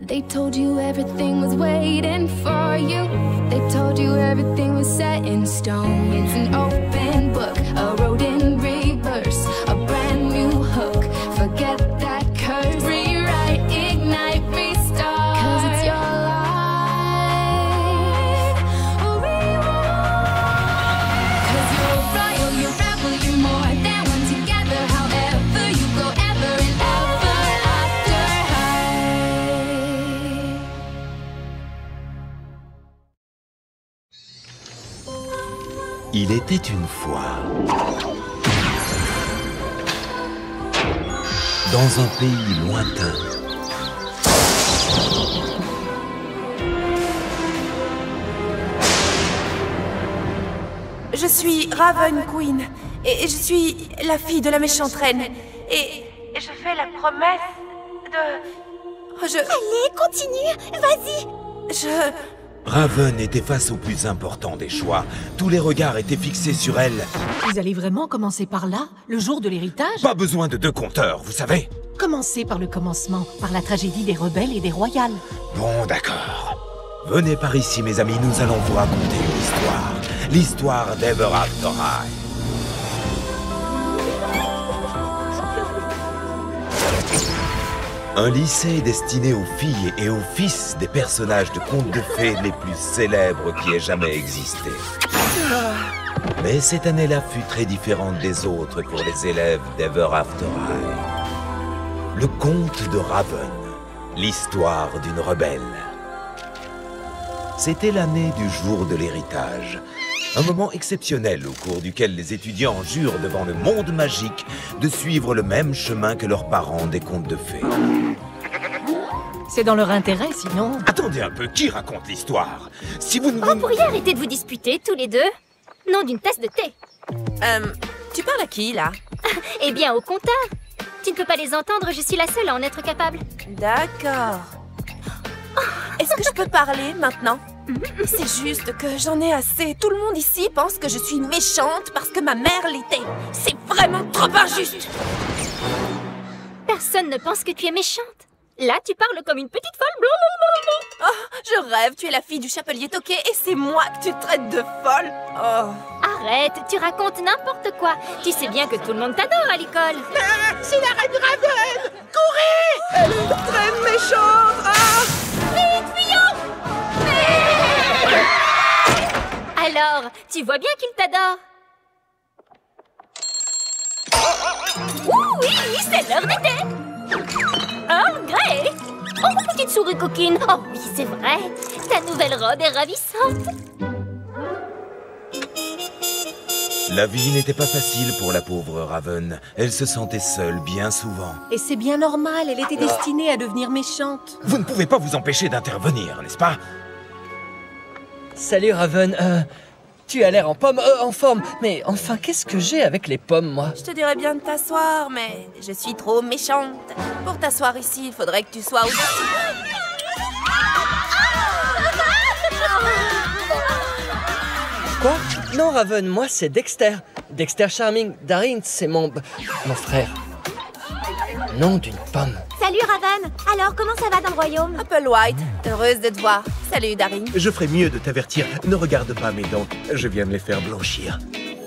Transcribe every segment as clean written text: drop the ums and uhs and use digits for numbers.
They told you everything was waiting for you. They told you everything was set in stone. It's an open book, a road in reverse, a brand new hook. Forget that curse. Rewrite, ignite, restart. 'Cause it's your life. Or rewind. 'Cause you're royal, you're rebel, you're more than one together. However you go, ever and ever after high. Il était une fois, dans un pays lointain, Je suis Raven Queen, et je suis la fille de la méchante reine. Et je fais la promesse de... Allez, continue, vas-y. Raven était face au plus important des choix. Tous les regards étaient fixés sur elle. Vous allez vraiment commencer par là, le jour de l'héritage? Pas besoin de 2 compteurs, vous savez. Commencez par le commencement, par la tragédie des rebelles et des royales. Bon, d'accord. Venez par ici, mes amis, nous allons vous raconter une histoire. L'histoire d'Ever After High. Un lycée destiné aux filles et aux fils des personnages de contes de fées les plus célèbres qui aient jamais existé. Mais cette année-là fut très différente des autres pour les élèves d'Ever After High. Le conte de Raven, l'histoire d'une rebelle. C'était l'année du jour de l'héritage. Un moment exceptionnel au cours duquel les étudiants jurent devant le monde magique de suivre le même chemin que leurs parents des contes de fées. C'est dans leur intérêt, sinon... Attendez un peu, qui raconte l'histoire? Si vous ne... Vous pourriez arrêter de vous disputer, tous les deux? Nom d'une tasse de thé. Tu parles à qui, là? Eh bien, au compteur. Tu ne peux pas les entendre, je suis la seule à en être capable. D'accord. Est-ce que je peux parler, maintenant? C'est juste que j'en ai assez. Tout le monde ici pense que je suis méchante parce que ma mère l'était. C'est vraiment trop injuste. Personne ne pense que tu es méchante. Là, tu parles comme une petite folle. Oh, je rêve, tu es la fille du chapelier Toqué et c'est moi que tu traites de folle. Oh. Arrête, tu racontes n'importe quoi. Tu sais bien que tout le monde t'adore à l'école. C'est la reine Raven! Courez! Elle est très méchante! Ah! Vite, fuyons! Alors, tu vois bien qu'il t'adore. Oui, c'est l'heure d'été. Oh, Grey! Oh, ma petite souris coquine! Oh oui, c'est vrai! Ta nouvelle robe est ravissante! La vie n'était pas facile pour la pauvre Raven. Elle se sentait seule bien souvent. Et c'est bien normal, elle était destinée à devenir méchante. Vous ne pouvez pas vous empêcher d'intervenir, n'est-ce pas? Salut Raven, tu as l'air en forme. Mais enfin, qu'est-ce que j'ai avec les pommes, moi? Je te dirais bien de t'asseoir, mais je suis trop méchante. Pour t'asseoir ici, il faudrait que tu sois au-dessus. Quoi? Non, Raven, moi c'est Dexter. Dexter Charming. Darin, c'est mon frère. Nom d'une pomme. Salut, Raven! Alors, comment ça va dans le royaume? Applewhite, heureuse de te voir. Salut, Darin. Je ferais mieux de t'avertir. Ne regarde pas mes dents. Je viens de les faire blanchir.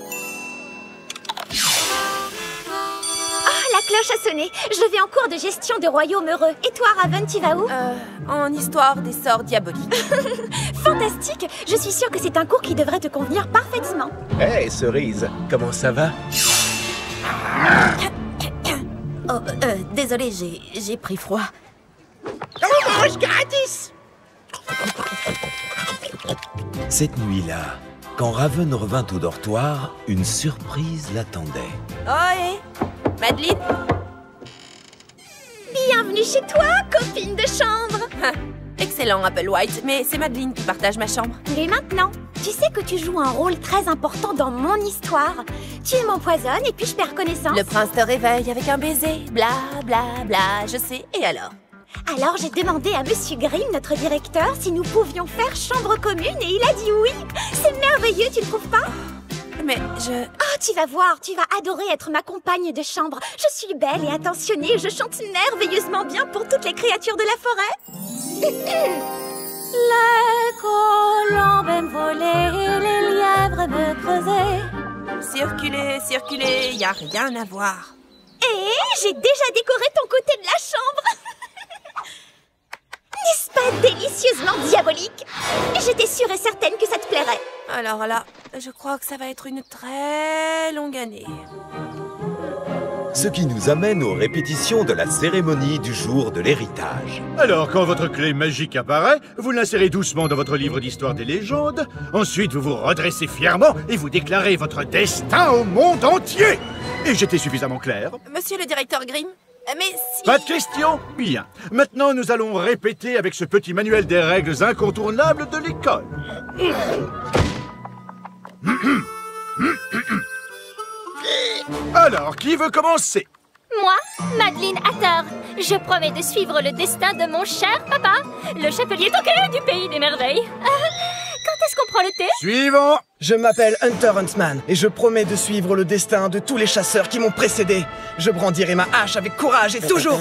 La cloche a sonné. Je vais en cours de gestion de royaume heureux. Et toi, Raven, tu vas où? En histoire des sorts diaboliques. Fantastique! Je suis sûre que c'est un cours qui devrait te convenir parfaitement. Hé, Cerise, comment ça va? Oh, désolé, j'ai pris froid. On mange gratis! Cette nuit-là, quand Raven revint au dortoir, une surprise l'attendait. Ohé! Madeleine? Bienvenue chez toi, copine de chambre! Excellent, Applewhite, mais c'est Madeleine qui partage ma chambre. Et maintenant, tu sais que tu joues un rôle très important dans mon histoire. Tu m'empoisonnes et puis je perds connaissance. Le prince te réveille avec un baiser. Bla, bla, bla, je sais. Et alors? Alors j'ai demandé à Monsieur Grimm, notre directeur, si nous pouvions faire chambre commune et il a dit oui. C'est merveilleux, tu ne trouves pas? Mais je... Oh, tu vas voir, tu vas adorer être ma compagne de chambre. Je suis belle et attentionnée et je chante merveilleusement bien pour toutes les créatures de la forêt. Les colombes me volaient et les lièvres me creusaient. Circulez, circulez, y a rien à voir. Et j'ai déjà décoré ton côté de la chambre. N'est-ce pas délicieusement diabolique? J'étais sûre et certaine que ça te plairait. Alors là, je crois que ça va être une très longue année. Ce qui nous amène aux répétitions de la cérémonie du jour de l'héritage. Alors, quand votre clé magique apparaît, vous l'insérez doucement dans votre livre d'histoire des légendes. Ensuite, vous vous redressez fièrement et vous déclarez votre destin au monde entier. Et j'étais suffisamment clair? Monsieur le directeur Grimm, mais si... Pas de question? Bien. Maintenant, nous allons répéter avec ce petit manuel des règles incontournables de l'école. Alors, qui veut commencer? Moi, Madeleine Hatter, je promets de suivre le destin de mon cher papa, le chapelier Tokyo du pays des merveilles. Quand est-ce qu'on prend le thé? Suivant. Je m'appelle Hunter Huntsman et je promets de suivre le destin de tous les chasseurs qui m'ont précédé. Je brandirai ma hache avec courage et toujours...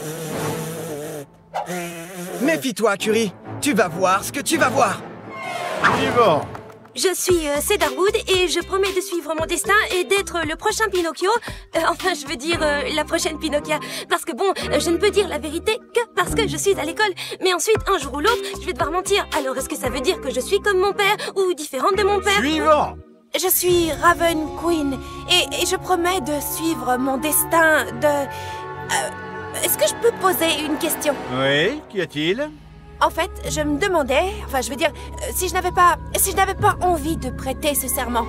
Méfie-toi, Curie. Tu vas voir ce que tu vas voir. Suivant. Je suis Cedarwood et je promets de suivre mon destin et d'être le prochain Pinocchio. Enfin, je veux dire la prochaine Pinocchia. Parce que bon, je ne peux dire la vérité que parce que je suis à l'école. Mais ensuite, un jour ou l'autre, je vais devoir mentir. Alors, est-ce que ça veut dire que je suis comme mon père ou différente de mon père? Suivant. Je suis Raven Queen et je promets de suivre mon destin de... est-ce que je peux poser une question? Oui, qu'y a-t-il? En fait, je me demandais, enfin je veux dire, si je n'avais pas envie de prêter ce serment.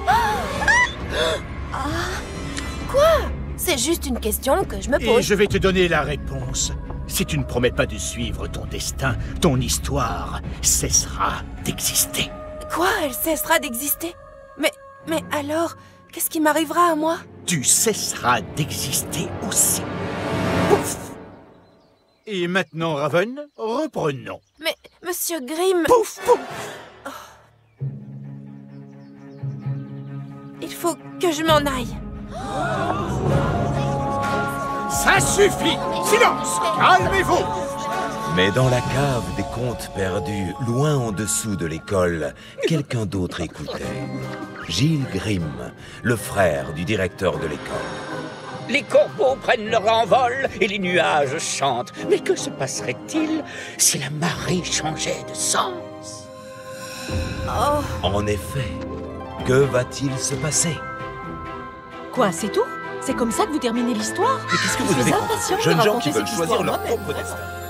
Quoi? C'est juste une question que je me pose. Et je vais te donner la réponse. Si tu ne promets pas de suivre ton destin, ton histoire cessera d'exister. Quoi? Elle cessera d'exister? Mais alors, qu'est-ce qui m'arrivera à moi? Tu cesseras d'exister aussi. Pouf! Et maintenant, Raven, reprenons. Mais, Monsieur Grimm... Pouf, pouf! Il faut que je m'en aille. Ça suffit! Silence! Calmez-vous! Mais dans la cave des contes perdus, loin en dessous de l'école, quelqu'un d'autre écoutait. Gilles Grimm, le frère du directeur de l'école. Les corbeaux prennent leur envol et les nuages chantent. Mais que se passerait-il si la marée changeait de sens? En effet, que va-t-il se passer? Quoi, c'est tout? C'est comme ça que vous terminez l'histoire? Mais qu'est-ce que vous avez compris? Jeunes gens qui veulent choisir leur propre destin.